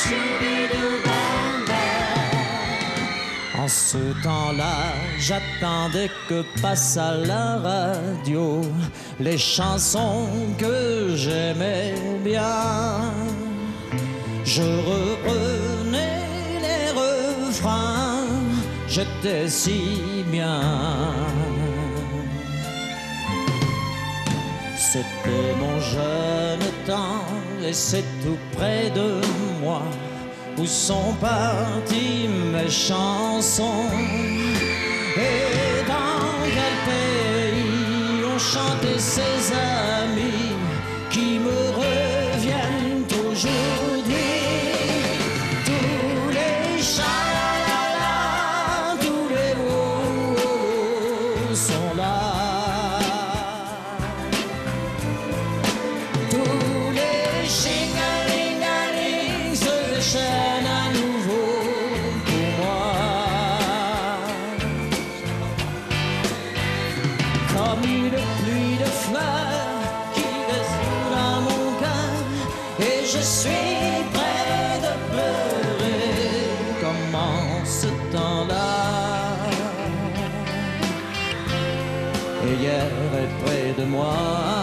En ce temps-là, j'attendais que passe à la radio les chansons que j'aimais bien. Je reprenais les refrains, j'étais si bien. C'était mon jeune temps et c'est tout près de moi où sont parties mes chansons. Et dans quel pays ont chanté ces amis qui me reviennent aujourd'hui. Tous les cha-la-la-la, tous les oh-oh sont là. Tous les ching-a-ling-a-ling se déchaînent à nouveau pour moi. Comme une pluie de fleurs qui descend dans mon cœur, et je suis près de pleurer. Comment ce temps-là, et hier est près de moi.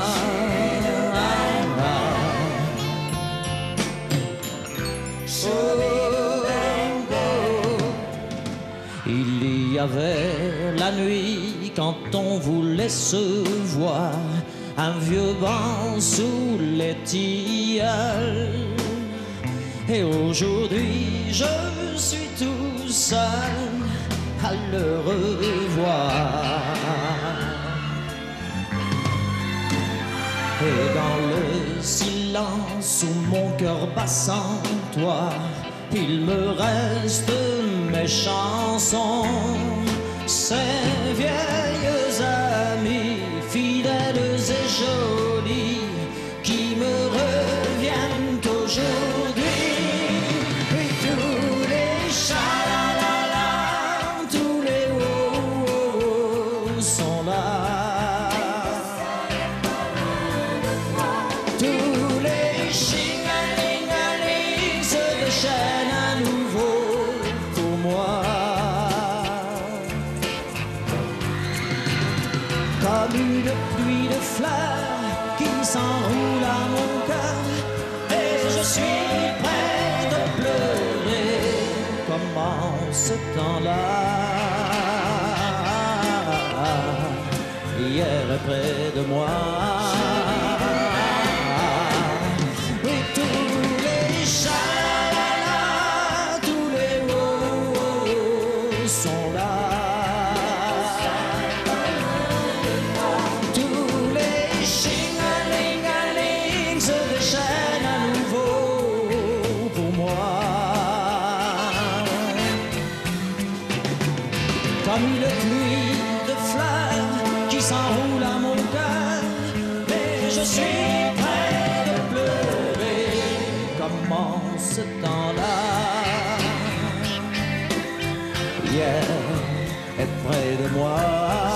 Il y avait la nuit quand on voulait se voir, un vieux banc sous les tilleuls. Et aujourd'hui je suis tout seul à le revoir. Et dans le silence où mon cœur bat sans toi, il me reste mes chansons, ces vieilles amies, fidèles et jolies, qui me reviennent aujourd'hui. Et tous les cha-la-la-la, tous les oh-oh sont là. Tous les ching-a-ling-a-ling se déchaînent à nouveau pour moi. Comme une pluie de fleurs qui s'enroule à mon cœur, et je suis près de pleurer. Comment ce temps-là, hier est près de moi. Et tous les cha-la-la-la, tous les oh-oh sont là. Tous les ching-a-ling-a-ling se déchaînent à nouveau pour moi. Comme une pluie de fleurs qui s'enroule à mon cœur, mais je suis près de pleurer. Comment ce temps-là, hier est près de moi.